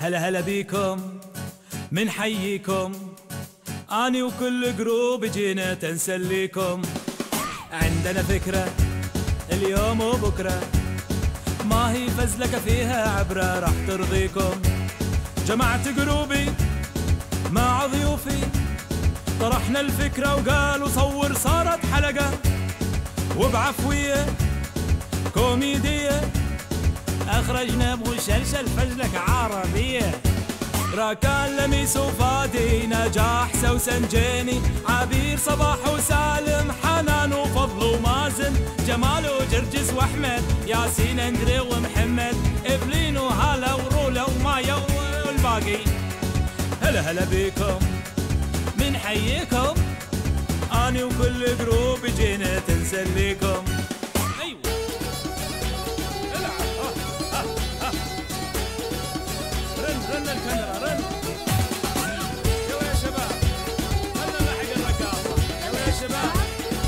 هلا هلا بيكم من حييكم، أني وكل جروب جينا تنسليكم. عندنا فكرة اليوم وبكرة، ما هي فزلكة فيها عبرة راح ترضيكم. جمعت جروبي مع ضيوفي، طرحنا الفكرة وقالوا صور صارت حلقة، وبعفوية كوميدية أخرجنا بمسلسل فزلكة عربية. راكان لميس وفادي نجاح سوسن جيني عبير صباح وسالم حنان وفضل ومازن جمال وجرجس واحمد ياسين اندري ومحمد افلين وهلا ورولا ومايا والباقي. هلا هلا بيكم من حييكم، اني وكل جروب جينا تنسليكم. ايوه رن الكاميرا رن. يلا يا شباب خلنا نلحق الرقاصة. يلا يا شباب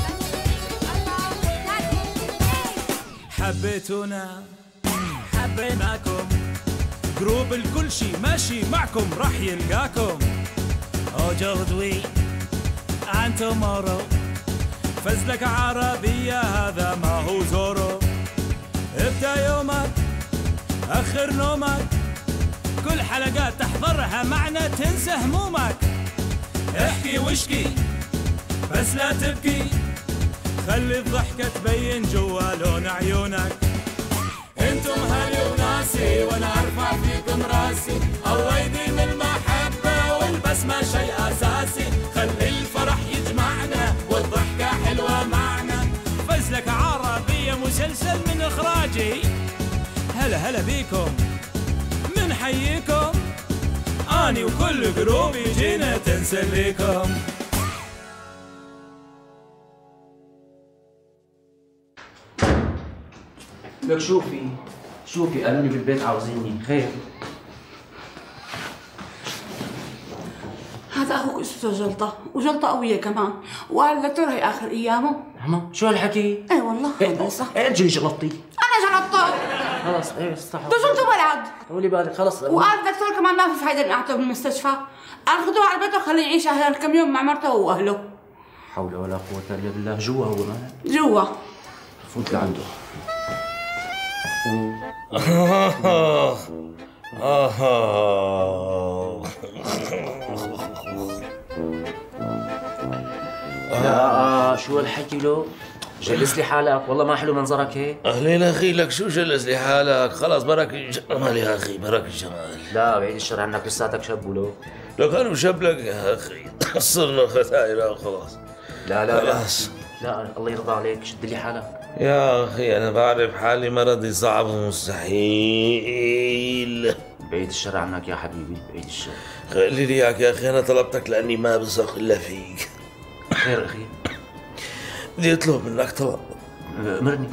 حبيتونا حبيناكم، جروب الكل شي ماشي معكم راح يلقاكم. جودوي عن تومورو فزلكة عربية هذا ما هو زورو. ابدأ يومك أخر نومك، كل حلقات تحضرها معنا تنسى همومك. احكي واشكي بس لا تبكي، خلي الضحكة تبين جوا لون عيونك. انتم هلي وناسي وانا ارفع فيكم راسي، الله يديم المحبة والبسمة شيء اساسي. خلي الفرح يجمعنا والضحكة حلوة معنا، فزلكة عربية مسلسل من اخراجي. هلا هلا بيكم من حييكم، اني وكل جروبي جينا تنسليكم. لك شوفي قالوا لي بالبيت عاوزيني خير. هذا اخوك اسمه جلطة وجلطة قوية كمان، وقال الدكتور هي اخر ايامه. عمو شو هالحكي؟ اي والله هذا صح. انت اللي جلطتي. انا جلطته. خلص ايه صح. ده جلطه بلد. طولي بالك خلص. وقال الدكتور كمان ما في فايدة اني اعطيه بالمستشفى، قال خذوه على بيته وخليه يعيش كم يوم مع مرته واهله. حول ولا قوة الا بالله. جوا هو ما جوا. فوت لعنده. شو هالحكي له؟ جلس لي حالك، والله ما حلو منظرك هيك. اهلين اخي، لك شو جلس لي حالك؟ خلاص برك الجمال يا اخي، برك الجمال. لا بعيد الشر عنك، لساتك شاب ولو. لك انا مشب لك يا اخي، صرنا ختايرة خلاص. لا خلاص. لا الله يرضى عليك، شد لي حالك. يا اخي انا بعرف حالي مرضي صعب ومستحيل. بعيد الشر عنك يا حبيبي، بعيد الشر. خلي لي اياك يا اخي، انا طلبتك لاني ما بثق الا فيك. خير اخي. بدي اطلب منك طلب. امرني.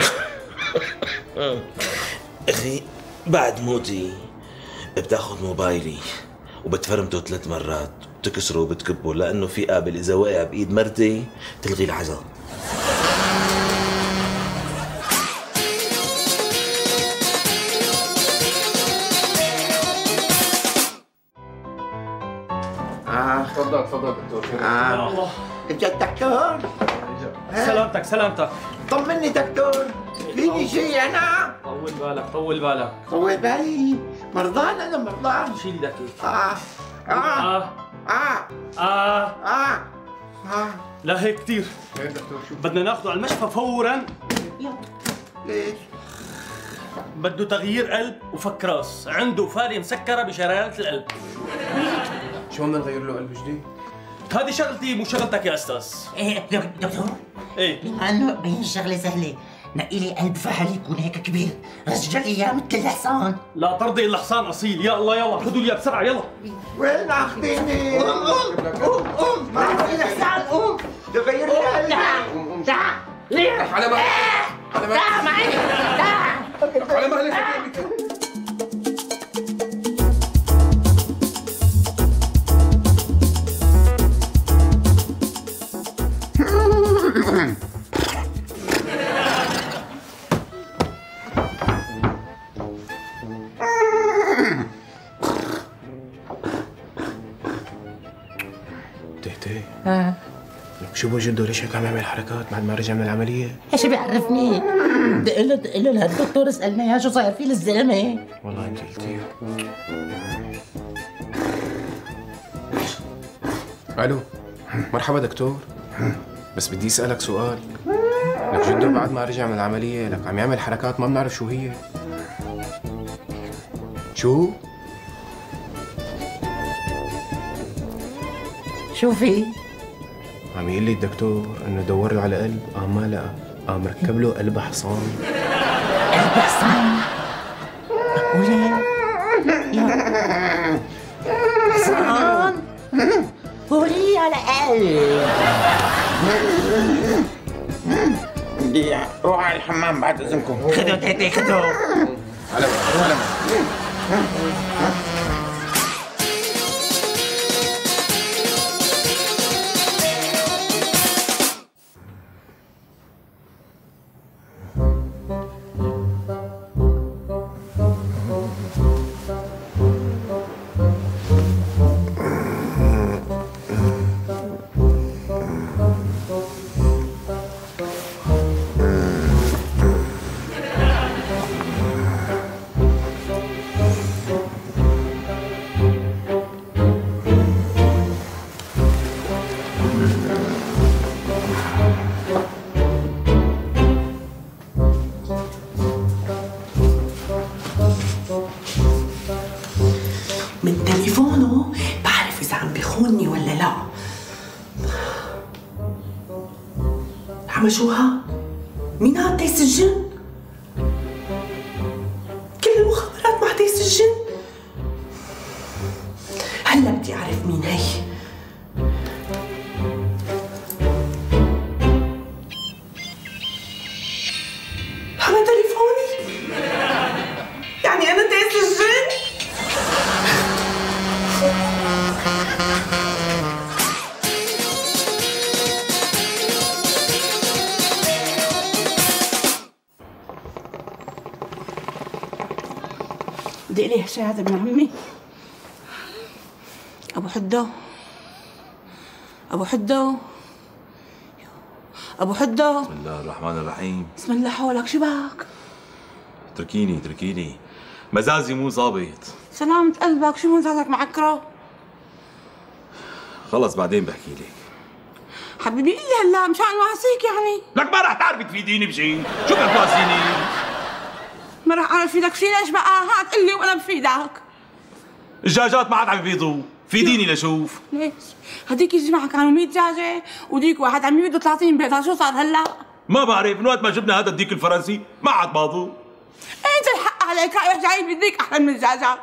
اخي بعد موتي بتاخذ موبايلي وبتفرمته 3 مرات، بتكسره وبتكبه، لانه في قابل اذا وقع بايد مرتي تلغي العزاء. تفضل دكتور. انت الدكتور؟ سلامتك. طمني دكتور، فيني شيء انا؟ طول بالك. طول بالي، مرضان انا مرضان. شيل ايدك. لا هيك كثير. خير دكتور شو؟ بدنا ناخذه على المشفى فورا. ليش؟ بده تغيير قلب وفك راس، عنده فالية مسكرة بشرايين القلب. شو بدنا نغير له قلب جديد؟ هذه شغلتي مو شغلتك يا استاذ. ايه دكتور، ايه بما انه بين الشغله سهله، نقي لي قلب فحل يكون هيك كبير، رجل اياه مثل الحصان. لا ترضي الا حصان اصيل. يا الله يلا خذوا لي اياه بسرعه يلا. وين اخذيني؟ قوم ما في الحصان، قوم تغير لي قلبي. تعال ليه؟ على مهلك تعال معي تعال على مهلك. تهتي ها لك شو بو جده ليش هيك عم يعمل حركات بعد ما رجع من العملية؟ ايش بيعرفني؟ دق له لهالدكتور اسألنا اياه شو صاير فيه للزلمة. والله انت قلتي. الو مرحبا دكتور، بس بدي اسألك سؤال. لك جده بعد ما رجع من العملية لك عم يعمل حركات ما بنعرف شو هي. شو؟ شو في؟ عم يقول لي الدكتور انه دور له على قلب، ما لقى، مركب له قلب حصان. قلب حصان؟ معقولة؟ يا حصان قولي على قلب. بدي روح على الحمام بعد اذنكم. خذوا تيتي خذوا. على مهلك. من تليفونه بعرف إذا عم بيخونني ولا لا. حمشوها؟ مين هاد تيس الجن؟ كل المخابرات مع تيس الجن؟ هلا بدي أعرف مين هي. هذا تليفوني؟ يعني أنا تيس الجن؟ بدي لي شي هذا ابن عمي. ابو حدو ابو حدو ابو حدو. بسم الله الرحمن الرحيم. بسم الله حولك، شو بك؟ تركيني مزازي مو ظابط. سلامة قلبك، شو مزازك معكره؟ خلص بعدين بحكي لك. حبيبي قل لي هلا مشان واسيك يعني. لك ما رح تعرفي تفيديني بشيء، شو بدك تواسيني؟ ما رح اعرف فيدك شي، ليش بقى؟ هات قل لي وانا بفيدك. الدجاجات ما عاد عم يبيضوا، فيديني لشوف. ليش؟ هديك الجمعة كانوا 100 دجاجة وديك واحد عم يبيضوا 30 بيضة، شو صار هلا؟ ما بعرف، من وقت ما جبنا هذا الديك الفرنسي ما عاد باضوا. انت الحق عليك، رايح جاي بديك احلى من الدجاجات.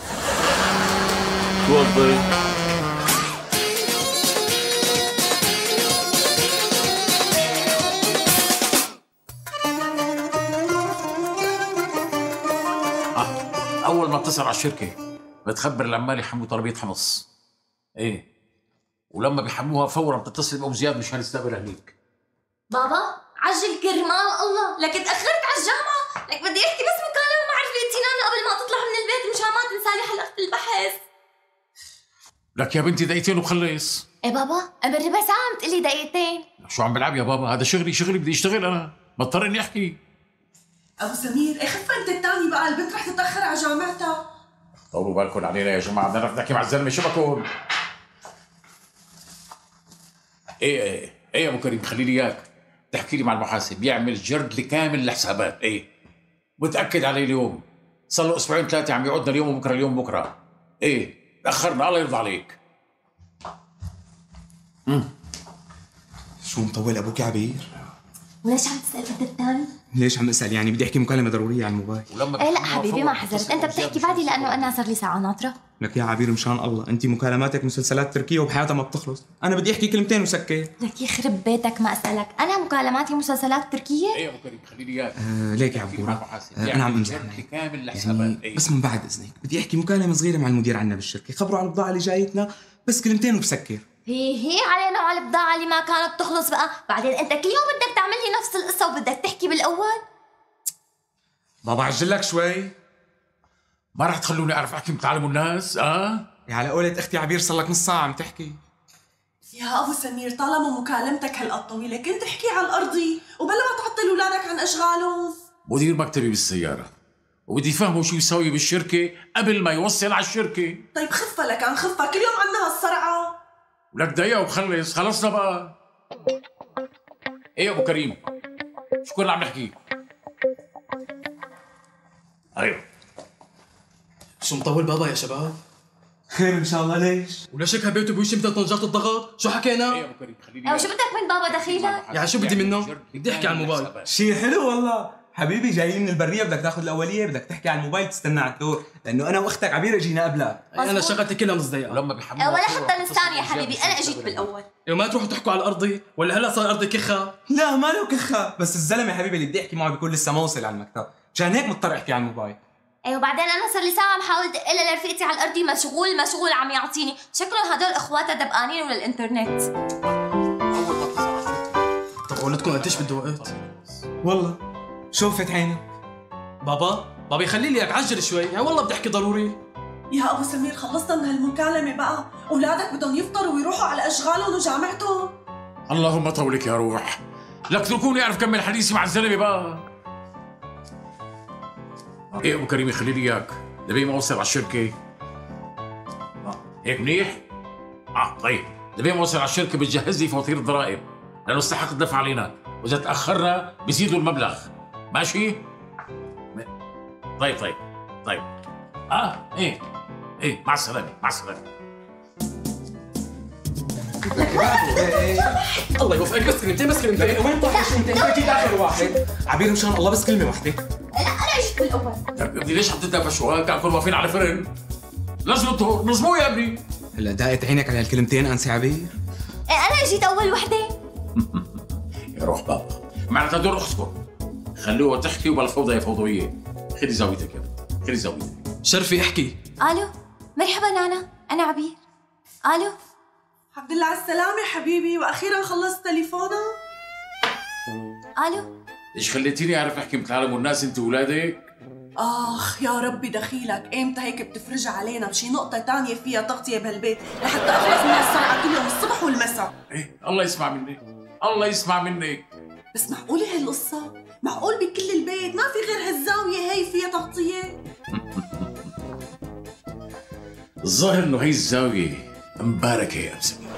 شو قصدك؟ اول ما بتصل على الشركه بتخبر العمال يحموا طلبيه حمص. ايه، ولما بيحموها فورا بتتصل بأم زياد مشان يستقبل هنيك. بابا عجل كرمال الله، لك تاخرت على الجامعه، لك بدي احكي بس مكالمه مع رفيقتي قبل ما تطلع من البيت مشان ما تنسى لي حلقه البحث. لك يا بنتي دقيقتين وخلص. ايه بابا قبل ربع ساعه عم تقلي دقيقتين. شو عم بلعب يا بابا؟ هذا شغلي بدي اشتغل، انا بضطر اني احكي. ابو سمير اخف انت الثاني بقى، البنت رح تتاخر على جامعتها. طولوا بالكم علينا يا جماعه، بدنا نحكي مع الزلمه. شو بكون؟ ايه يا ابو كريم، خلي لي اياك تحكي لي مع المحاسب يعمل جرد كامل للحسابات. ايه متاكد عليه اليوم، صار له اسبوعين ثلاثه عم يقعدنا اليوم وبكره اليوم بكره. ايه تاخرنا، الله يرضى عليك. شو مطول ابوك يا عبير؟ وليش عم تسال انت الثاني؟ ليش عم اسال؟ يعني بدي احكي مكالمه ضروريه على الموبايل. ايه لا حبيبي ما حذرت، انت بتحكي بعدي لانه انا صار لي ساعه ناطره. لك يا عبير مشان الله، انت مكالماتك مسلسلات تركيه وبحياتها ما بتخلص، انا بدي احكي كلمتين وسكت. لك يخرب بيتك ما اسالك، انا مكالماتي مسلسلات تركيه؟ ايه يا ابو كريم خلي لي اياك. ليك يا عبورة، انا عم امزح يعني بس من بعد اذنك بدي احكي مكالمه صغيره مع المدير عندنا بالشركه، خبروا على البضاعه اللي جايتنا، بس كلمتين وبسكر. هي علينا وعلى البضاعة اللي ما كانت تخلص بقى، بعدين انت كل يوم بدك تعمل لي نفس القصة وبدك تحكي بالأول. بابا عجل لك شوي، ما رح تخلوني اعرف احكي بتعلموا الناس. يا على قولة اختي عبير صار لك نص ساعة عم تحكي. يا ابو سمير طالما مكالمتك هالقد طويله كنت احكي على الارضي وبلا ما تعطل اولادك عن اشغالهم. مدير مكتبي بالسياره وبدي يفهموا شو يسوي بالشركه قبل ما يوصل على الشركه. طيب خفها لك عن خفها، كل يوم عنا هالصرعه. ولك دقيقه وبخلص، خلصنا بقى. ايه يا ابو كريم، شو كنا عم نحكي؟ ايوه شو مطول بابا يا شباب؟ خير ان شاء الله. ليش؟ ولا شك هبيته بوشي مثل طنجرة الضغط؟ شو حكينا؟ ايه يا ابو كريم خليني. شو بدك من بابا دخيلك؟ يعني شو بدي منه؟ بدي احكي على الموبايل. شيء حلو والله. حبيبي جايين من البريه، بدك تاخذ الاوليه، بدك تحكي على الموبايل تستنى على الدور، لانه انا واختك عبيره جينا قبلك. انا شغلتي كلها نص دقيقه. ولما بيحملوا ولا حتى نستنى يا حبيبي، انا اجيت بالاول. ما تروحوا تحكوا على الارضي ولا هلا صار ارضي كخه؟ لا ما له كخه، بس الزلمه حبيبي اللي بدي احكي معه بيكون لسه ما وصل على المكتب، مشان هيك مضطر احكي على الموبايل. ايوه وبعدين انا صار لي ساعه عم حاول ادق لها لرفيقتي على الارضي، مشغول عم يعطيني، شكلهم هدول اخواتها دبقانين ولا الانترنت. طب ولدكم قديش بده وقت؟ والله شوفت عيني. بابا خلي لي اياك عجل شوي، يعني والله بدي احكي ضروري. يا ابو سمير خلصنا من هالمكالمه بقى، اولادك بدهم يفطروا ويروحوا على اشغالهم وجامعتهم. اللهم طولك يا روح، لك تركوني اعرف كمل حديثي مع الزلمه بقى. ايه ابو كريم خلي لي اياك، لبين ما اوصل على الشركه. هيك منيح؟ طيب لبين ما اوصل على الشركه بتجهز لي فواتير الضرائب، لانه استحق الدفع علينا، واذا تاخرنا بيزيدوا المبلغ، ماشي؟ طيب ايه مع السلامه. الله يوفقك، بس كلمتين. وين طاحش انت جيت اخر واحد. عبير مشان الله بس كلمه واحده. لا انا اجيت بالاول. بدي ليش عم تدفشوا؟ كان كل واقفين على فرن. لازم نظموه يا ابني. هلا دقت عينك على هالكلمتين انسي عبير؟ انا اجيت اول وحده. يا روح بابا، معناتها دور اختكم، خلوها تحكي وبلا فوضى يا فوضويه. خذي زاويتك يا بنت، خذي زاويتك. شرفي احكي. الو مرحبا نانا، انا عبير. الو الحمد لله على السلامه حبيبي، واخيرا خلصت تليفونك. الو ليش خليتيني اعرف احكي مثل العالم والناس انت واولادك؟ اخ يا ربي دخيلك، امتى هيك بتفرج علينا بشي نقطه تانية فيها تغطيه بهالبيت لحتى اخلص من هالصرعه كل يوم الصبح والمساء. ايه الله يسمع منك، الله يسمع منك. بس معقوله هالقصه؟ معقول بكل البيت ما في غير هالزاويه هي فيها تغطيه؟ الظاهر انه هي الزاويه مباركه يا ام سمير.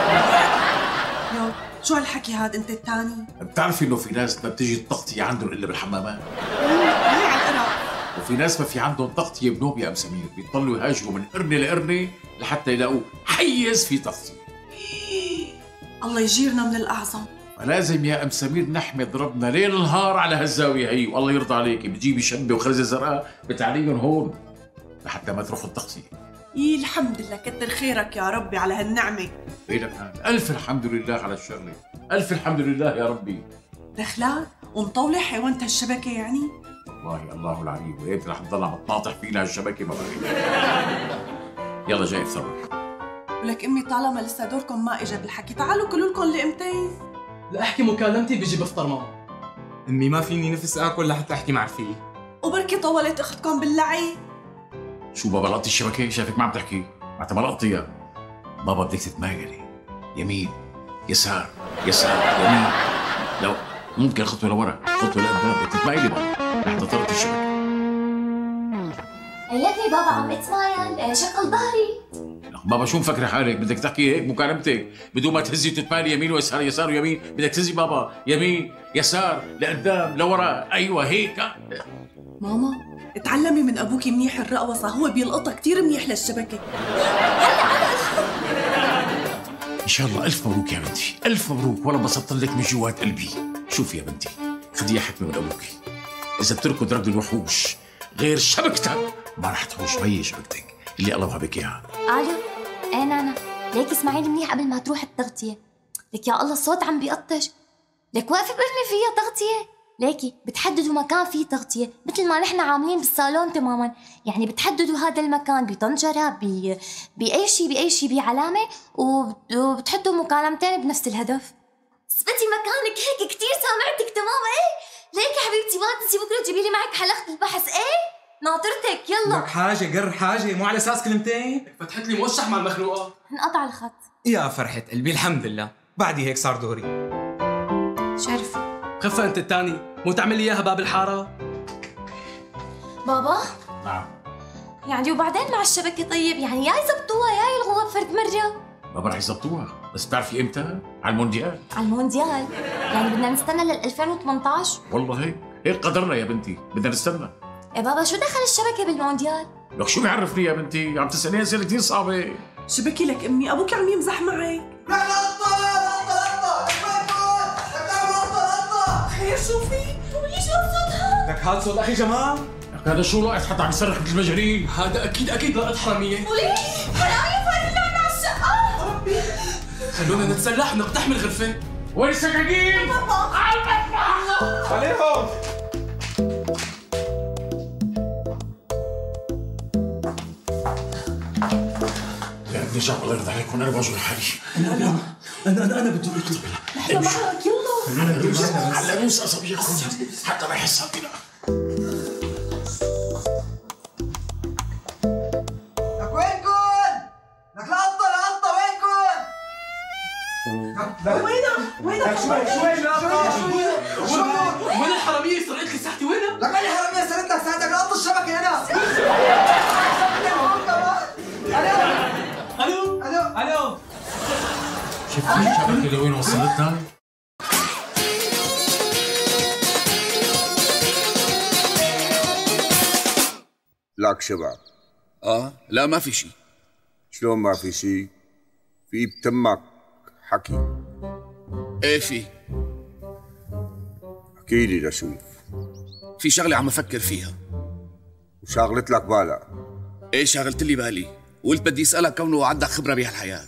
يو شو هالحكي هاد انت الثاني؟ بتعرفي انه في ناس ما بتجي التغطيه عندهم الا بالحمامات؟ هي على القرع. وفي ناس ما في عندهم تغطيه بنوب يا ام سمير، بيضلوا يهاجروا من قرنه لقرنه لحتى يلاقوا حيز في تغطيه. الله يجيرنا من الاعظم. فلازم يا ام سمير نحمد ربنا ليل نهار على هالزاويه هي، والله يرضى عليكي بتجيبي شبه وخرزه زرقاء بتعليهم هون لحتى ما تروحوا التغطيه. الحمد لله، كتر خيرك يا ربي على هالنعمه. ايه لك الف الحمد لله على الشغله، الف الحمد لله يا ربي. دخلات ومطولة حيوانة هالشبكه يعني؟ والله الله العليم، وامتى رح تضل عم تناطح فينا هالشبكه ما بعرف. يلا جاي تصرف. ولك امي طالما لسه دوركم ما اجى بالحكي، تعالوا كلوا لكم لقمتين. لاحكي مكالمتي بيجي بفطر ماما. امي ما فيني نفس اكل لحتى احكي مع رفيقي. وبركي طولت اختكم باللعي. شو بابا لقطي الشبكه؟ شايفك ما عم تحكي، معناتها ما لقطيها. بابا بدك تتمايلي يمين يسار يسار يمين، لو ممكن خطوه لورا خطوه لقدام، بدك تتمايلي بابا لحتى تلقطي الشبكه. هيك بابا عم اتمايل، شغل ظهري. بابا شو مفكرة حالك؟ بدك تحكي هيك مكالمتك بدون ما تهزي وتتمالي يمين ويسار يسار ويمين، بدك تهزي بابا يمين يسار لقدام لورا، ايوه هيك. ماما اتعلمي من ابوكي منيح الرقوصه، هو بيلقطها كثير منيح للشبكه. ان شاء الله الف مبروك يا بنتي، الف مبروك، والله انبسطت لك من جوات قلبي. شوفي يا بنتي، خديها حكمه من ابوكي، اذا بتركض ركض الوحوش غير شبكتك ما رح تحوش هي شبكتك اللي الله وهبك اياها. الو ايه نانا، ليك اسمعيني منيح قبل ما تروح التغطيه. لك يا الله الصوت عم بيقطش، لك واقفه برمي فيها تغطيه. ليكي بتحددوا مكان فيه تغطيه مثل ما نحن عاملين بالصالون تماما، يعني بتحددوا هذا المكان بطنجره باي شيء بعلامه، وبتحطوا مكالمتين بنفس الهدف. اثبتي مكانك هيك، كثير سامعتك تمام. ايه ليك يا حبيبتي ما تنسي بكره تجيبي لي معك حلقه البحث. ايه ناطرتك. يلا لك حاجه قر حاجه، مو على اساس كلمتين. فتحت لي موشح مع المخلوقه. انقطع الخط. يا فرحة قلبي الحمد لله، بعدي هيك صار دوري. شرف. خفة انت الثاني، مو تعمل لي اياها باب الحارة؟ بابا؟ نعم. يعني وبعدين مع الشبكة طيب، يعني يا يزبطوها يا يلغوها بفرد مرة. ما راح يزبطوها، بس بتعرفي امتى؟ على المونديال. على المونديال؟ يعني بدنا نستنى لل 2018؟ والله هيك قدرنا يا بنتي، بدنا نستنى. يا بابا شو دخل الشبكة بالمونديال؟ لك شو بيعرفني يا بنتي؟ عم تسأليني أسئلة كثير صعبة. شبكي لك امي، ابوك عم يمزح معي. خير شو في؟ وليش صوتها؟ لك هذا صوت اخي جمال؟ لك هذا شو لاقط حتى عم يصرخ مثل المجانين؟ هذا اكيد لاقط حرامية. وليش؟ حرامية فايت لنا على الشقة. ربي خلونا نتسلح ونقتحم الغرفة. وين السكاكين؟ على المطبخ. عليهم. يا ابني جاب الله يرضى عليك وانا بوجه لحالي. انا بدي اطلب. نحن معك يلا. هلا نوس اصابيكم حتى ما يحس بنا. لك وينكن؟ لك القطة وينكن؟ وينها؟ شو؟ وين الحرامية سرقت لي ساعتي وينها؟ لك أنا حرامية سرقت لك ساعتك لقط الشبكة أنا. الو شفت الشبكة لوين وصلتنا؟ لك شباب. لا ما في شيء. شلون ما في شيء؟ في بتمك حكي. ايه في. احكي لي لشوف. في شغلة عم افكر فيها. وشاغلت لك بالك؟ ايه شاغلت لي بالي، وقلت بدي اسألك كونه عندك خبرة بهالحياة.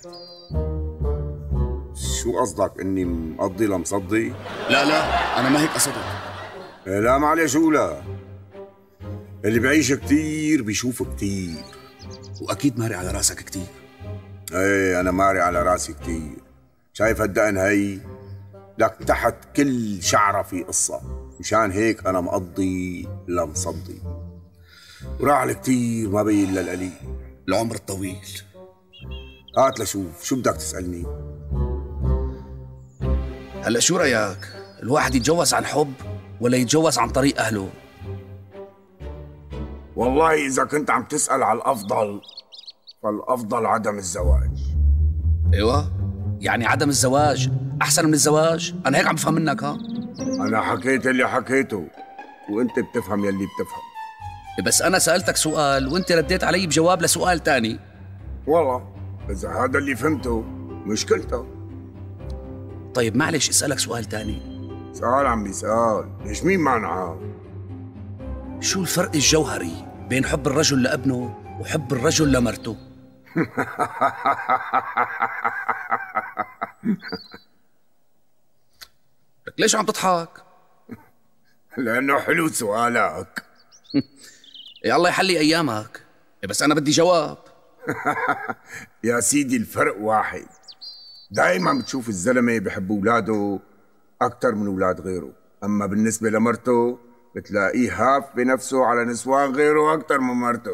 شو قصدك، اني مقضي لمصدي؟ لا انا ما هيك قصدت. إيه لا معلش قولها. اللي بعيش كتير بيشوف كتير. واكيد ماري على راسك كتير. ايه انا ماري على راسي كتير. شايف هالدقن هي؟ لك تحت كل شعرة في قصة، مشان هيك انا مقضي لمصدي. وراح كتير ما بين الا القليل. العمر الطويل. هات لشوف، شو بدك تسألني؟ هلا شو رأيك؟ الواحد يتجوز عن حب ولا يتجوز عن طريق أهله؟ والله إذا كنت عم تسأل على الأفضل فالأفضل عدم الزواج. أيوة؟ يعني عدم الزواج أحسن من الزواج؟ أنا هيك عم بفهم منك ها؟ أنا حكيت اللي حكيته وأنت بتفهم يلي بتفهم. بس أنا سألتك سؤال وأنت رديت علي بجواب لسؤال تاني. والله إذا هذا اللي فهمته مشكلته. طيب معلش اسألك سؤال تاني. سؤال عمي سؤال، ليش مين مانعه؟ شو الفرق الجوهري بين حب الرجل لابنه وحب الرجل لمرته؟ ليش عم تضحك؟ لأنه حلو سؤالك. يا الله يحلي أيامك، بس أنا بدي جواب. يا سيدي الفرق واحد، دايما بتشوف الزلمة بحب أولاده أكتر من أولاد غيره، أما بالنسبة لمرته بتلاقيه هاف بنفسه على نسوان غيره أكتر من مرته.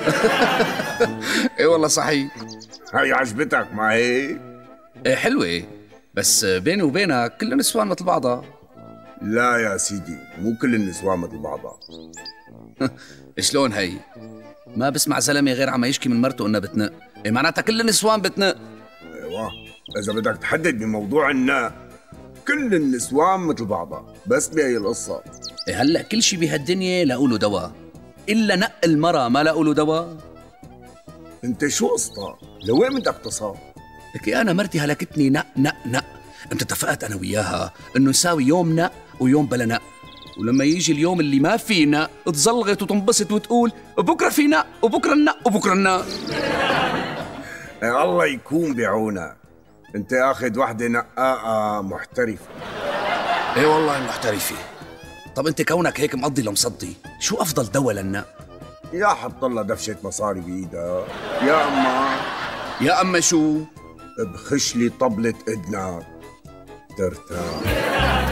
إيه والله صحيح. هاي عجبتك ما هيك؟ إيه حلوة، بس بيني وبينك كل النسوان مثل بعضها. لا يا سيدي، مو كل النسوان مثل بعضها. شلون هي؟ ما بسمع زلمة غير عم يشكي من مرته انها بتنق، إيه معناتها كل النسوان بتنق. ايوه، إذا بدك تحدد بموضوع النق كل النسوان مثل بعضها، بس بهي القصة. إيه هلا كل شيء بهالدنيا لاقوا له دواء، إلا نق المرأة ما لاقوا له دواء. أنت شو قصتك؟ لوين بدك تصاب؟ لك أنا مرتي هلكتني نق نق نق، أنت اتفقت أنا وياها إنه نساوي يوم نق ويوم بلا نق، ولما يجي اليوم اللي ما في نق تزلغت وتنبسط وتقول بكره في نق وبكره النق وبكره النق. الله يكون بعونك، انت اخذ وحده نقاقه محترفه. ايه والله محترفه. طب انت كونك هيك مقضي لمصدي، شو افضل دواء للنق؟ يا حط الله دفشه مصاري بايدها، يا اما شو؟ بخش لي طبله اذنك ترتاح.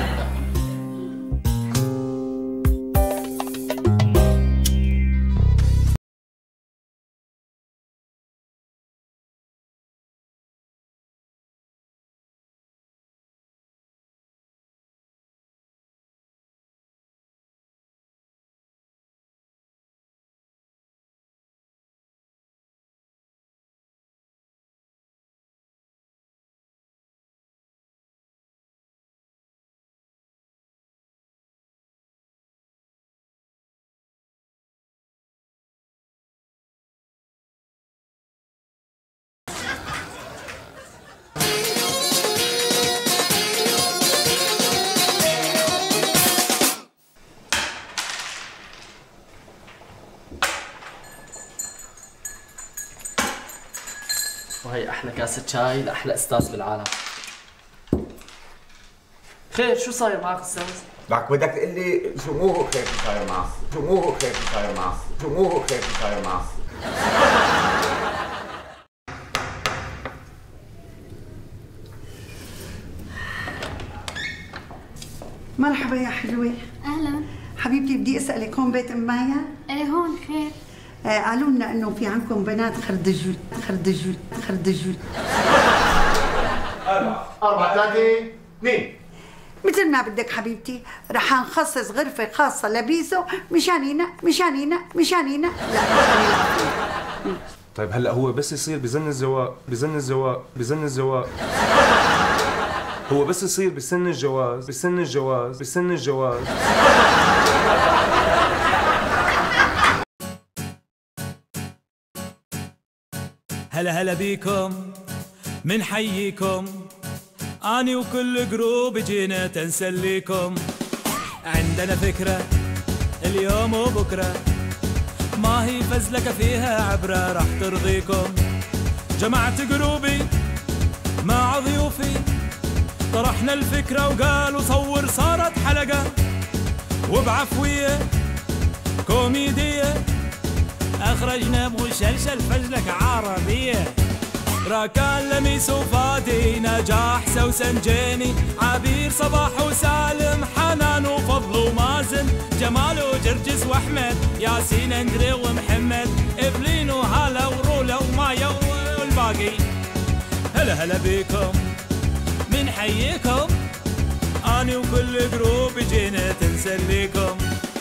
كاسة شاي لأحلى أستاذ بالعالم. خير شو صاير معك أستاذ؟ بعد بدك تقول لي شو مو خير شو صاير معك؟ شو مو خير شو صاير معك؟ شو مو خير شو صاير معك؟ مرحبا يا حلوة. اهلا حبيبتي بدي اسالك هون بيت ام مايا؟ ايه هون خير. قالوا لنا انه في عندكم بنات خردجول خردجول خردجول. 4 3 2. مثل ما بدك حبيبتي، رح نخصص غرفة خاصة لبيسو مشانينا. لا طيب هلا هو بس يصير بزن الزواج هو بس يصير بسن الجواز هلا بيكم منحييكم، أني وكل جروب جينا تنسليكم. عندنا فكرة اليوم وبكرة، ما هي فزلكة فيها عبرة راح ترضيكم. جمعت جروبي مع ضيوفي، طرحنا الفكرة وقالوا صور، صارت حلقة وبعفوية كوميدية. أخرجنا بمسلسل فزلكة عربية، راكان لميس وفادي نجاح سوسن جيني عبير صباح وسالم حنان وفضل ومازن جمال وجرجس واحمد ياسين اندري ومحمد افلين وهلا ورولا ومايا والباقي. هلا بيكم منحييكم، اني وكل جروب جينا تنسليكم.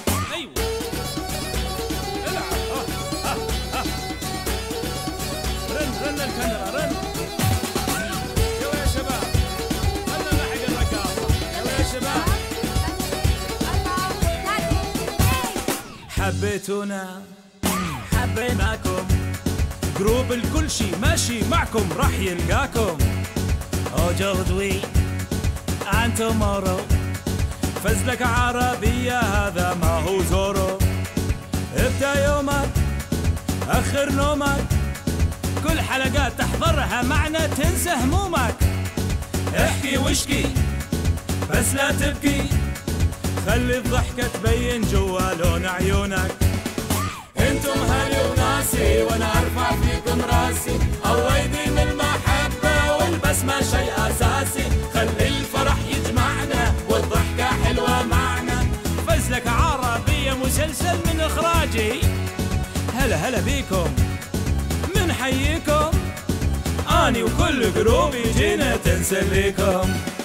رن الكاميرا رن. يلا يا شباب خلنا نلحق الرقاصة. يلا يا شباب. حبيتونا حبيناكم، جروب الكل شي ماشي معكم راح يلقاكم. وجودوي عن تومورو، فزلكة عربية هذا ما هو زورو. ابدأ يومك أخر نومك، كل حلقات تحضرها معنا تنسى همومك. احكي واشكي بس لا تبكي، خلي الضحكة تبين جوا لون عيونك. انتم هلي وناسي وانا ارفع فيكم راسي، الله يديم المحبة والبسمة شيء اساسي. خلي الفرح يجمعنا والضحكة حلوة معنا، فزلكة عربية مسلسل من اخراجي. هلا بيكم منحييكم، اني وكل جروبي جينا تنسليكم.